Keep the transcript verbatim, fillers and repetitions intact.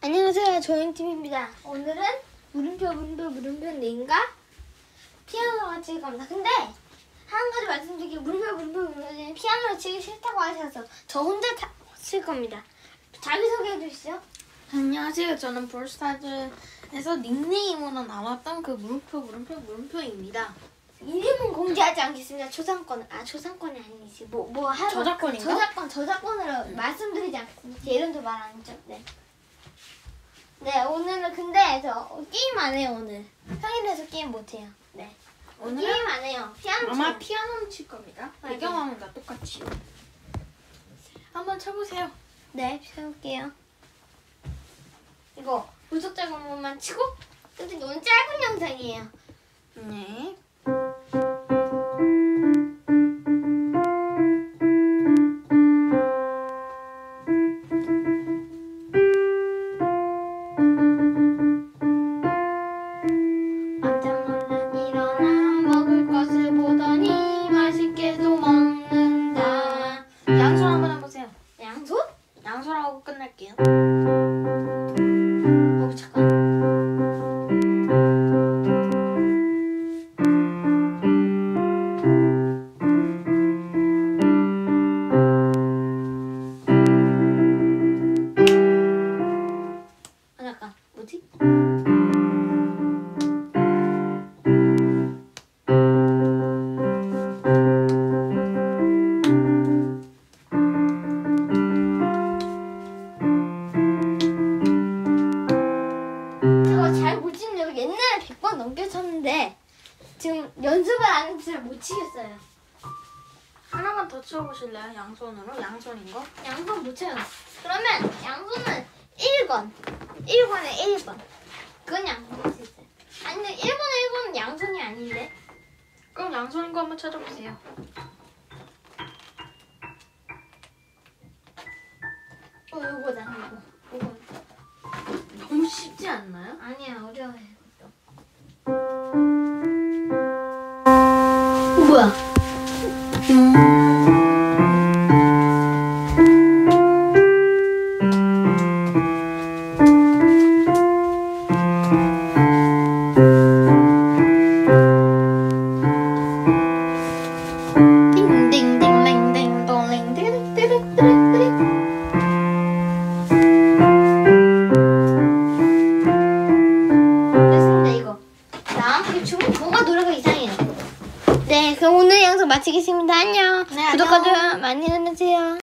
안녕하세요, 조연팀입니다. 오늘은 물음표 물음표 물음표 네인가 피아노를 칠 겁니다. 근데 한 가지 말씀드릴게요. 물음표 물음표 물음표는 피아노를 치기 싫다고 하셔서 저 혼자 타, 칠 겁니다. 자기소개해 주시죠. 안녕하세요. 저는 볼스타즈에서 닉네임으로 나왔던 그 물음표 물음표 물음표입니다. 이름은 공개하지 않겠습니다. 초상권, 아 초상권이 아니지. 뭐 뭐 하고 저작권인가? 저작권, 저작권으로 네. 말씀드리지 않겠습니다. 제 이름도 말 안 했죠. 네. 네, 오늘은 근데 저 게임 안 해요 오늘. 평일에서 게임 못 해요. 네. 오늘 게임 안 해요. 피아노 아마 쳐요. 피아노를 칠 겁니다. 맞아요. 배경화면과 똑같이. 한번 쳐보세요. 네, 해볼게요. 이거 구독자 공부만 치고 근데 너무 짧은 영상이에요. 네. 깜짝 놀라 일어나 먹을 것을 보더니 맛있게도 먹는다. 양손 한번 해보세요. 양손? 양손하고 끝낼게요. 어, 잠깐. 아, 잠깐. 뭐지? 제가 잘 못 치는 거 옛날에 백 번 넘게 쳤는데 지금 연습을 안 해서 잘 못 치겠어요. 하나만 더 쳐보실래요? 양손으로? 양손인 거? 양손 못 쳐요. 그러면 양손은 일 번. 일 번에 일 번. 그건 양손 칠 수 있어요. 아니 근데 일 번에 일 번은 양손이 아닌데. 그럼 양손인 거 한번 찾아보세요. 어, 이거다, 이거. 이거. 너무 쉽지 않나요? 아니야, 어려워요, 이것도. 어, 뭐야? 띵띵띵랭띵 동랭 띠릭띠릭띠릭띠릭. 됐습니다, 이거. 다음, 그 중, 뭐가 노래가 이상해요. 네, 그럼 오늘 영상 마치겠습니다. 안녕. 네, 안녕. 구독과 좋아요 많이 눌러주세요.